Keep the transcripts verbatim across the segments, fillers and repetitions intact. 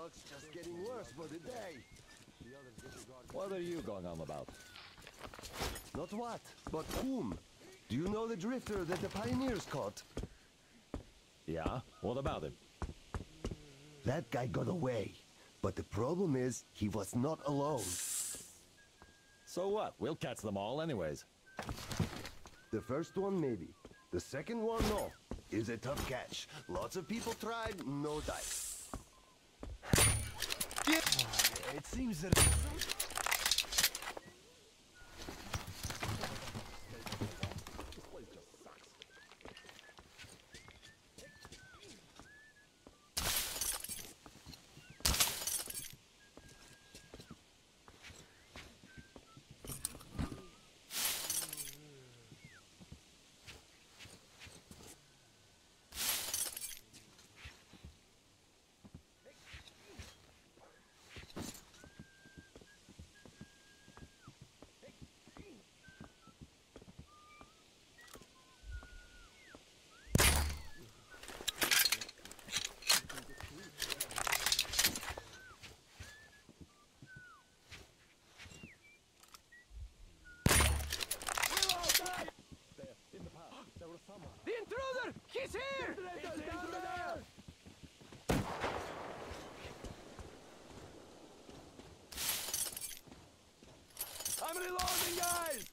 Luck's just getting worse by the day. What are you going on about? Not what, but whom? Do you know the drifter that the pioneers caught? Yeah? What about him? That guy got away. But the problem is, he was not alone. So what? We'll catch them all anyways. The first one, maybe. The second one, no. Is a tough catch. Lots of people tried, no dice. Yeah. It seems that... The intruder! He's here! It's the intruder! I'm reloading, guys!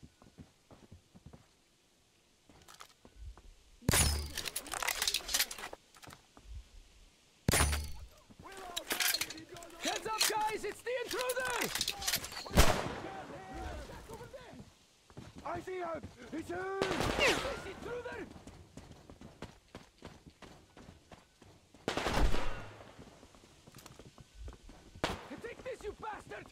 Heads up, guys! It's the intruder! I see him! He's here! It's the intruder! Take this, you bastard!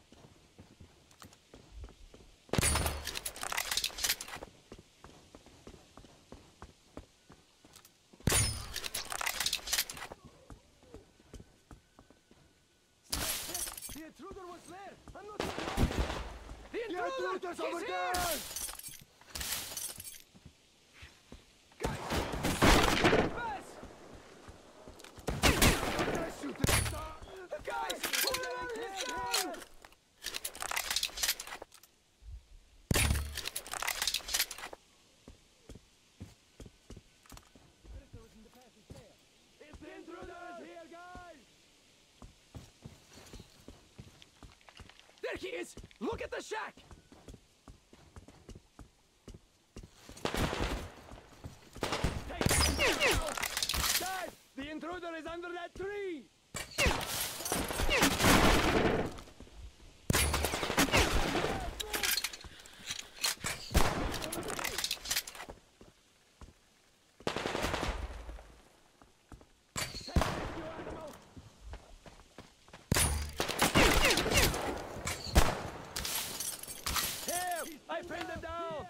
The intruder was there! I'm not alone! The intruder! The intruder's He's over here! there! Guys! Pass! Guys, shoot it! Guys! Whoever is down! The intruder is here, guys! There he is! Look at the shack! Guys! The intruder is under that tree! I pinned him down!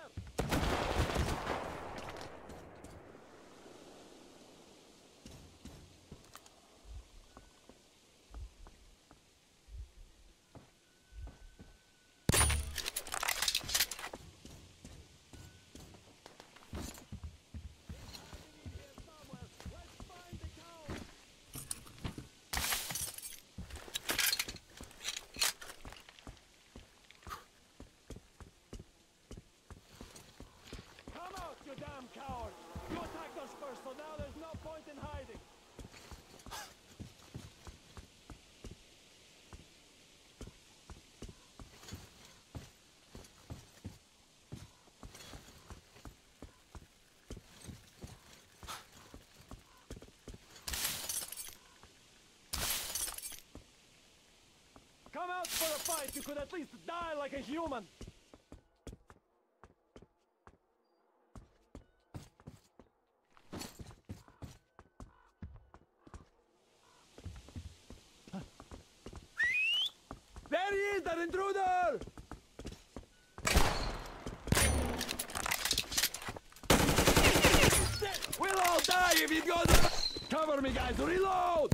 You damn coward! You attacked us first, so now there's no point in hiding! Come out for a fight! You could at least die like a human! There he is, that intruder! We'll all die if he goes... Cover me, guys! Reload!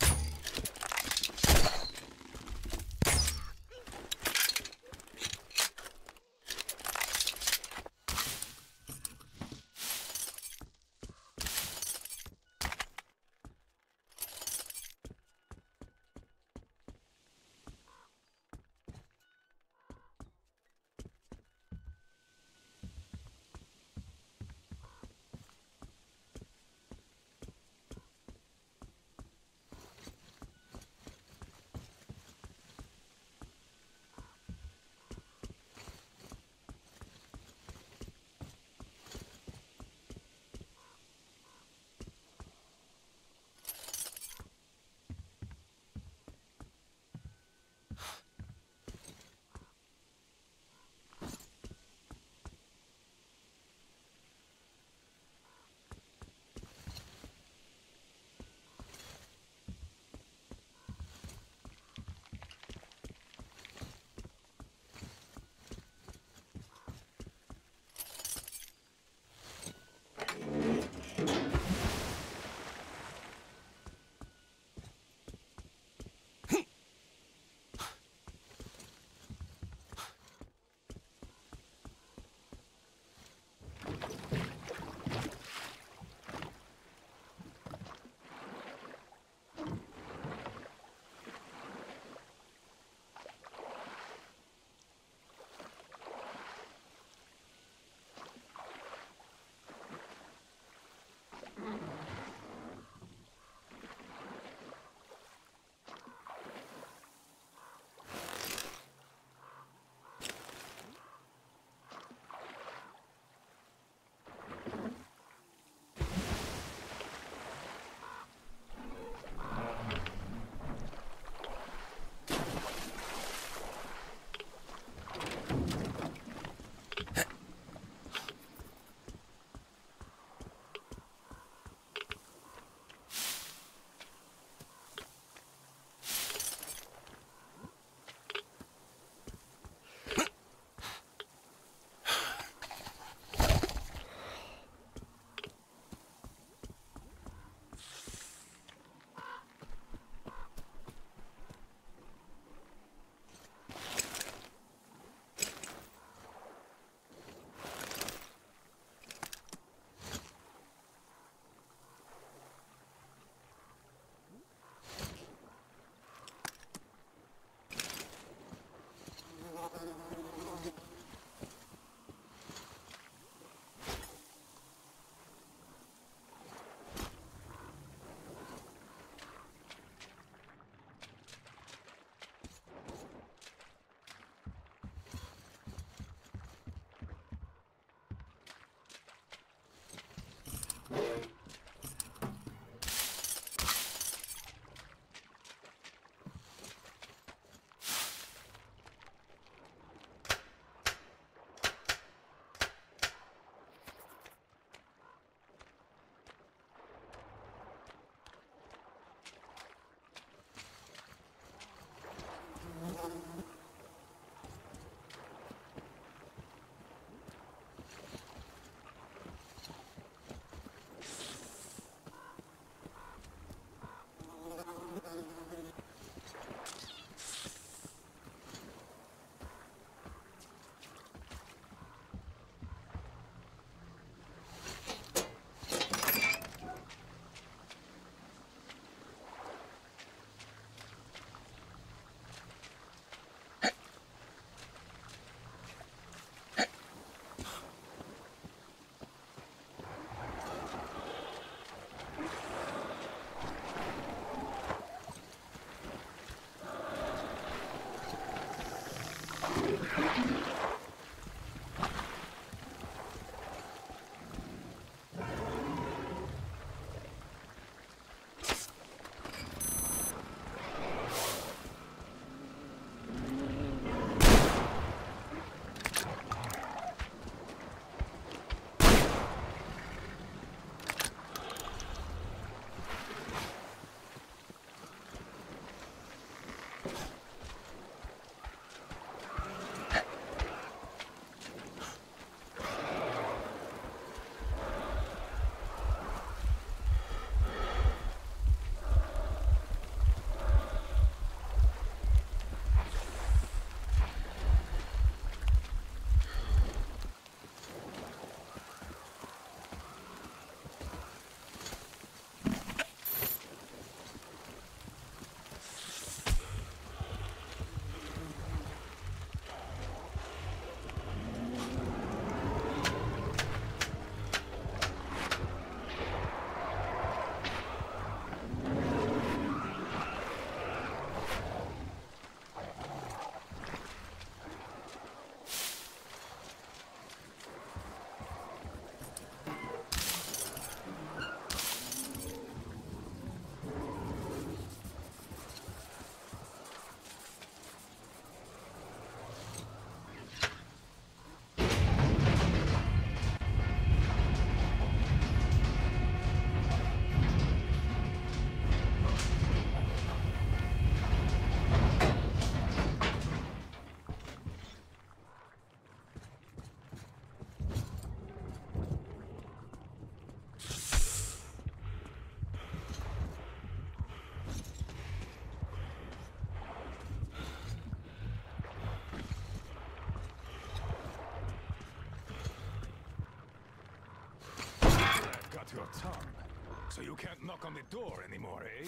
Your tongue, so you can't knock on the door anymore, eh?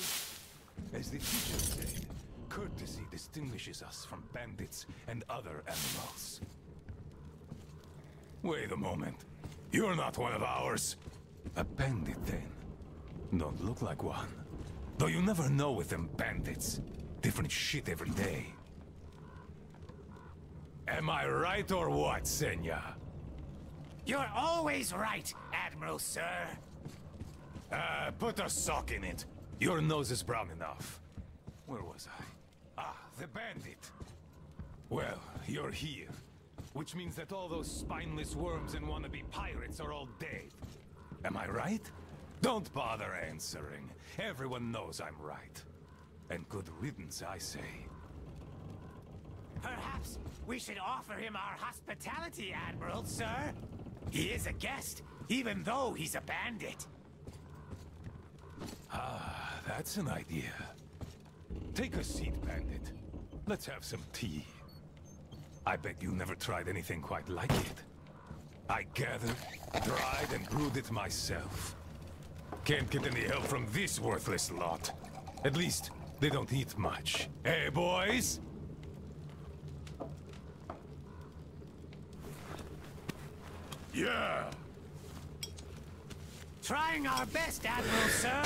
As the teacher said, courtesy distinguishes us from bandits and other animals. Wait a moment. You're not one of ours. A bandit, then? Don't look like one. Though you never know with them bandits. Different shit every day. Am I right or what, Senya? You're always right, Admiral, sir. Uh, put a sock in it. Your nose is brown enough. Where was I? Ah, the bandit. Well, you're here. Which means that all those spineless worms and wannabe pirates are all dead. Am I right? Don't bother answering. Everyone knows I'm right. And good riddance, I say. Perhaps we should offer him our hospitality, Admiral, sir. He is a guest, even though he's a bandit. Ah, that's an idea. Take a seat, bandit. Let's have some tea. I bet you never tried anything quite like it. I gathered, dried, and brewed it myself. Can't get any help from this worthless lot. At least, they don't eat much. Hey, boys? Yeah! Trying our best, Admiral, sir.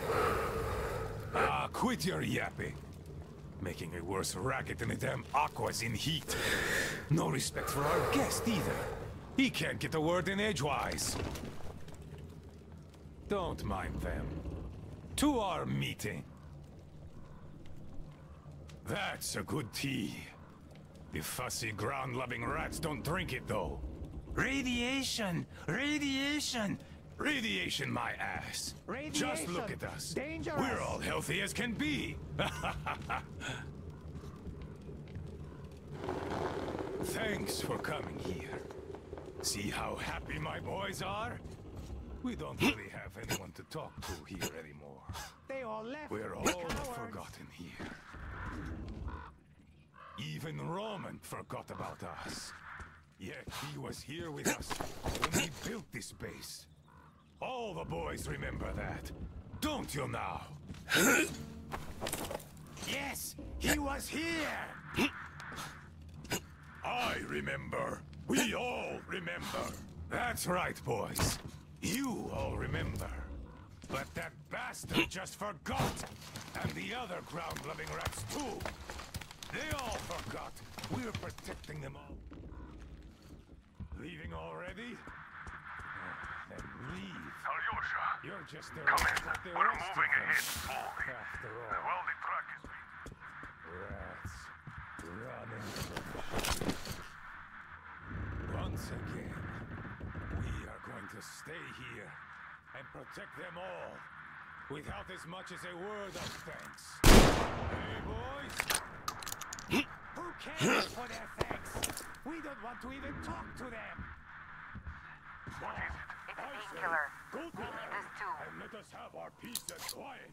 Ah, quit your yapping. Making a worse racket than the damn Aqua's in heat. No respect for our guest, either. He can't get a word in edgewise. Don't mind them. To our meeting. That's a good tea. The fussy, ground-loving rats don't drink it, though. Radiation! Radiation! Radiation, my ass. Radiation. Just look at us. Dangerous. We're all healthy as can be. Thanks for coming here. See how happy my boys are? We don't really have anyone to talk to here anymore. They all left. We're all Cowards. forgotten here. Even Roman forgot about us. Yet he was here with us when we built this base. All the boys remember that. Don't you now? Yes, he was here. I remember. We all remember. That's right, boys. You all remember. But that bastard just forgot. And the other ground-loving rats, too. They all forgot We're protecting them all. Leaving already? Oh, then leave. Alyosha, You're just the come rest in. like the We're rest moving of ahead us. slowly. After The all, welding truck is being... rats running. Once again, we are going to stay here and protect them all without as much as a word of thanks. Hey, boys! Who cares for their thanks? We don't want to even talk to them. What is it? It's a painkiller. Go to We need them this too. and let us have our peace and quiet.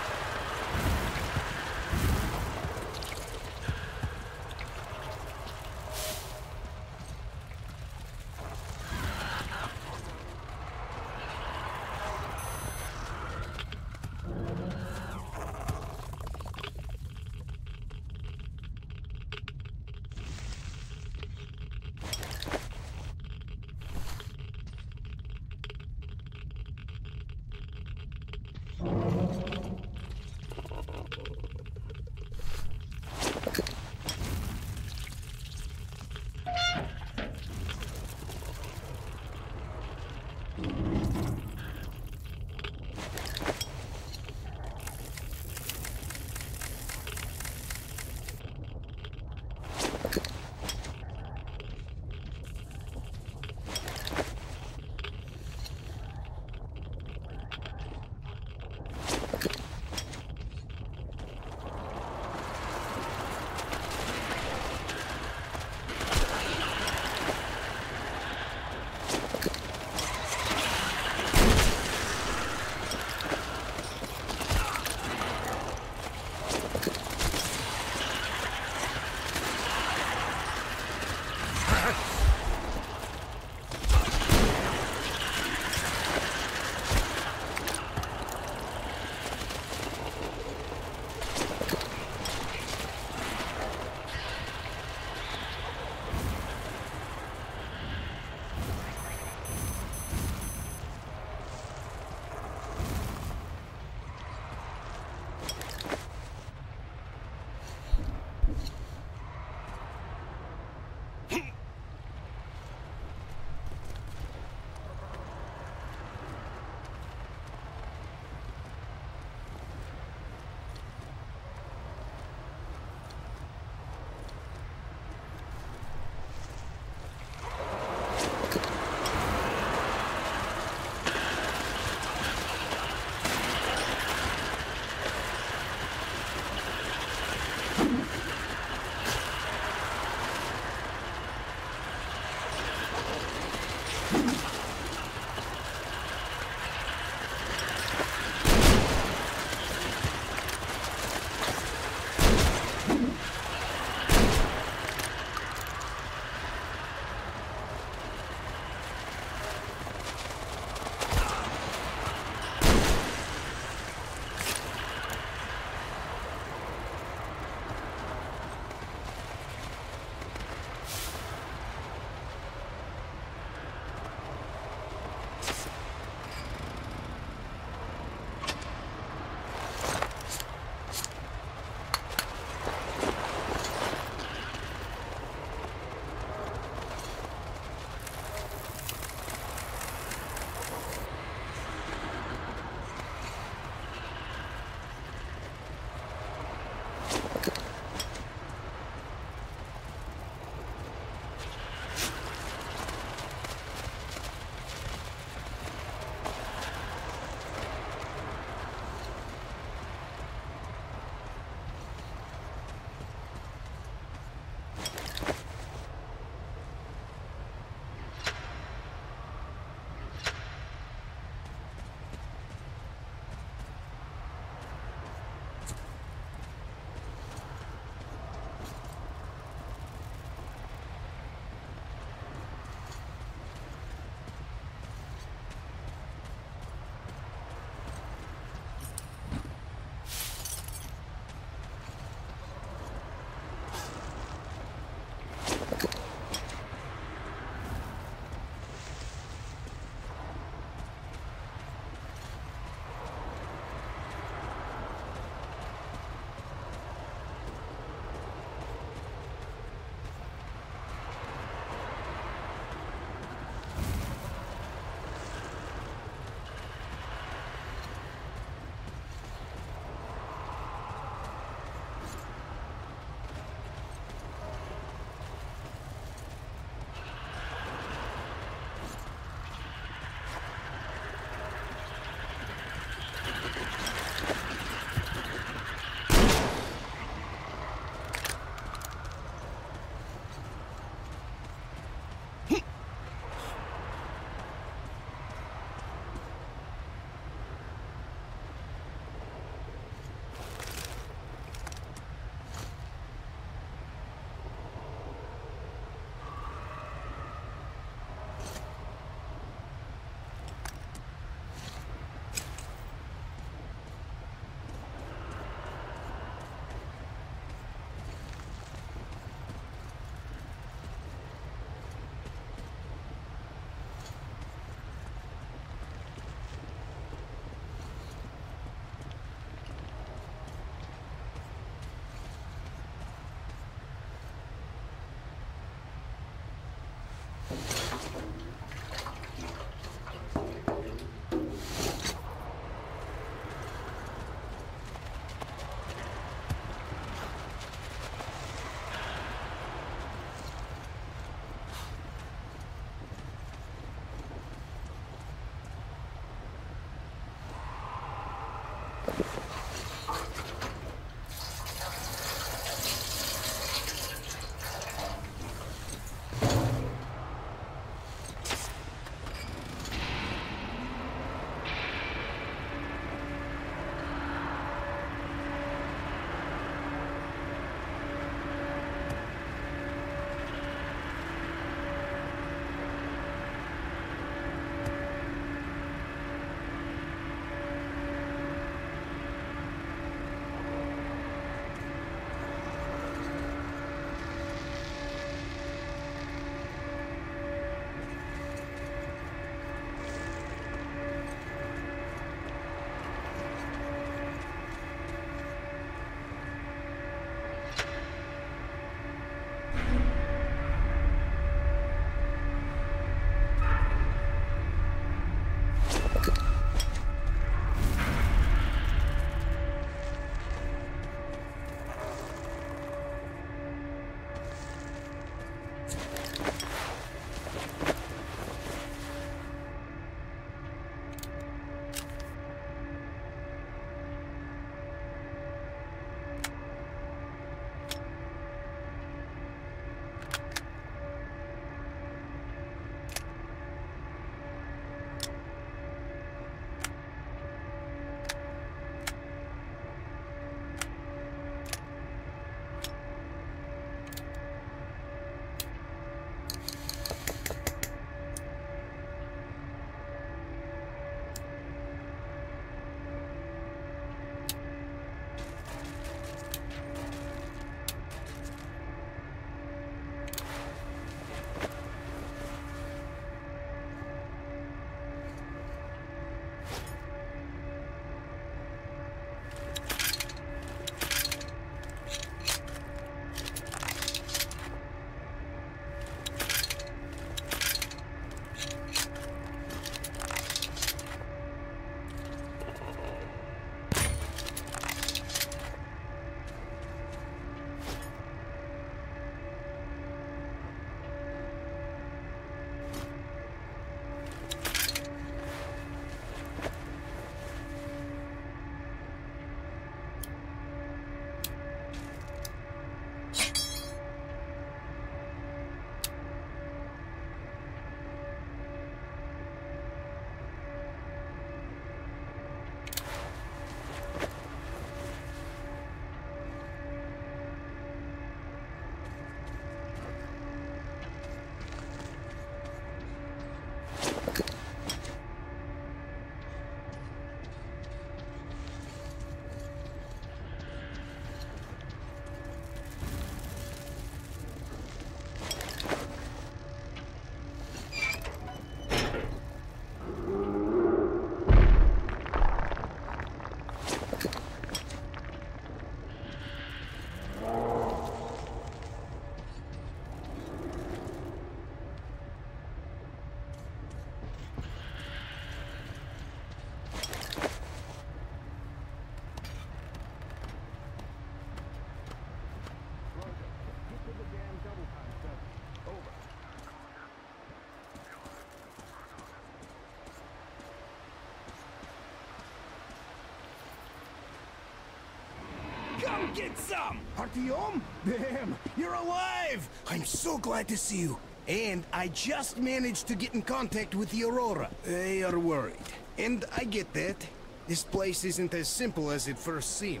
Come get some! Artyom? Damn, you're alive! I'm so glad to see you. And I just managed to get in contact with the Aurora. They are worried. And I get that. This place isn't as simple as it first seemed.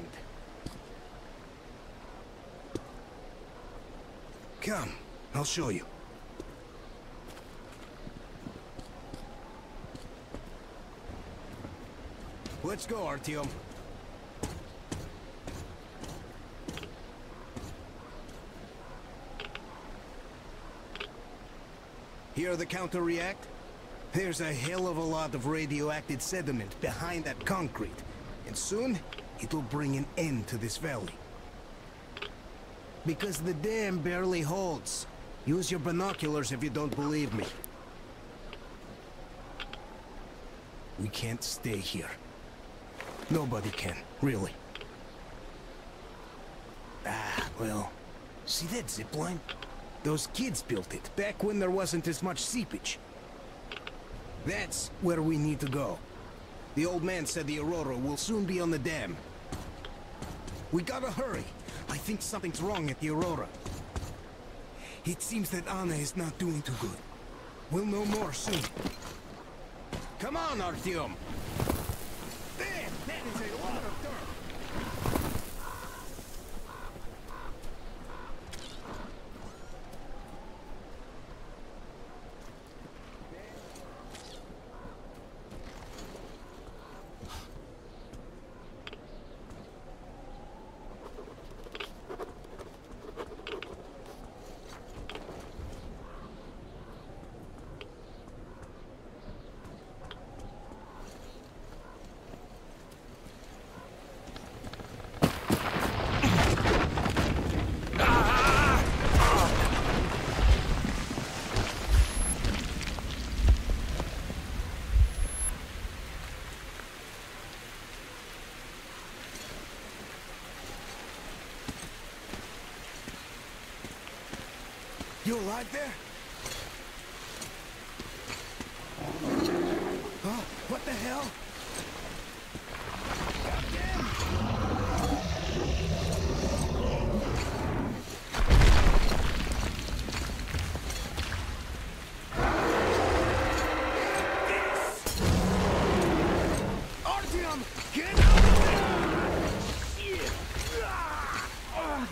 Come, I'll show you. Let's go, Artyom. Hear the counter-react? There's a hell of a lot of radioactive sediment behind that concrete, and soon it'll bring an end to this valley. Because the dam barely holds. Use your binoculars if you don't believe me. We can't stay here. Nobody can, really. Ah, well, see that zipline? Those kids built it, back when there wasn't as much seepage. That's where we need to go. The old man said the Aurora will soon be on the dam. We gotta hurry. I think something's wrong at the Aurora. It seems that Anna is not doing too good. We'll know more soon. Come on, Artyom! Damn, that is a lot of dirt! You alive there? Huh? What the hell? Artyom, get out of there! Shit! Ah!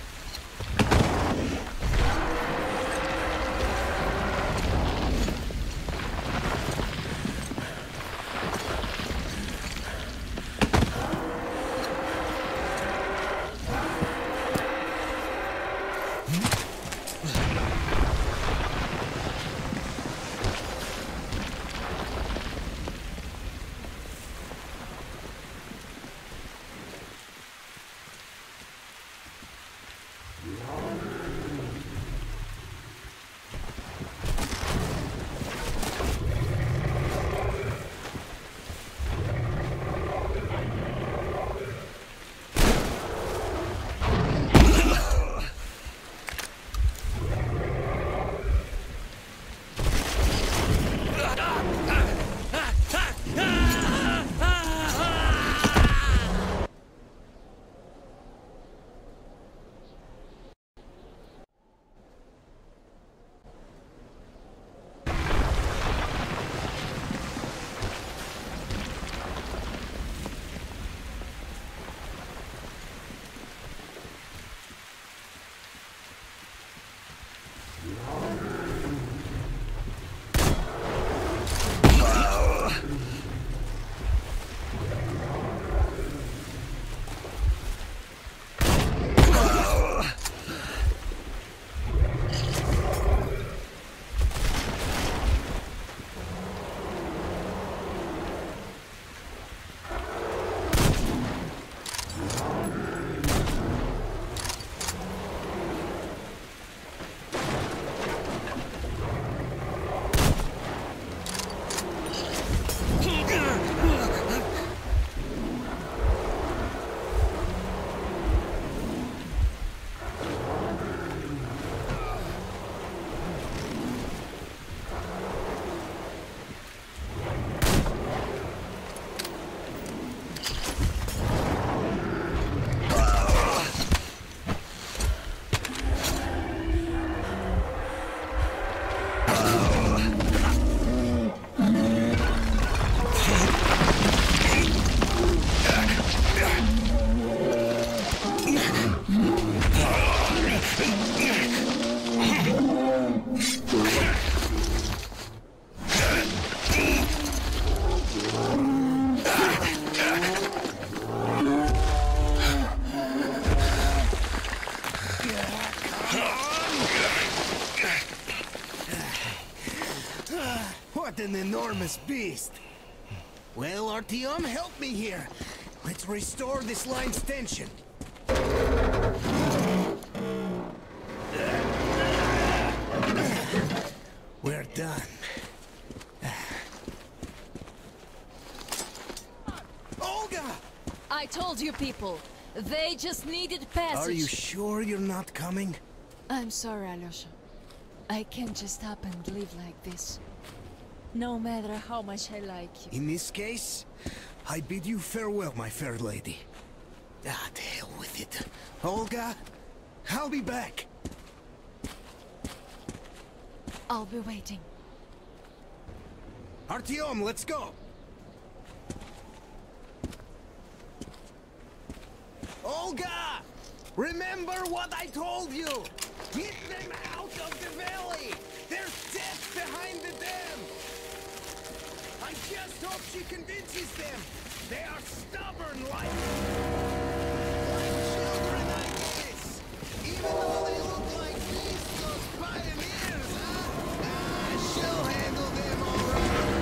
What an enormous beast! Well, Artyom, help me here. Let's restore this line's tension. We're done. I told you people. They just needed passage. Are you sure you're not coming? I'm sorry, Alyosha. I can't just up and live like this. No matter how much I like you. In this case, I bid you farewell, my fair lady. Ah, to hell with it. Olga, I'll be back. I'll be waiting. Artyom, let's go! Olga! Remember what I told you! Get them out of the valley! There's death behind the dam! I just hope she convinces them! They are stubborn like... like children, I guess! Even though they look like beasts, those pioneers, huh? Ah, she'll handle them all right!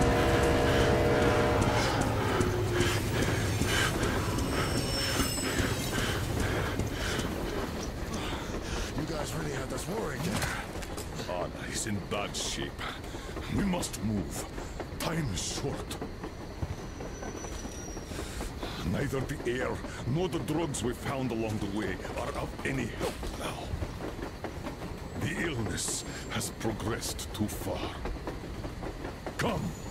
You guys really had us worried there. Anna is in bad shape. We must move. Time is short. Neither the air nor the drugs we found along the way are of any help now. The illness has progressed too far. Come!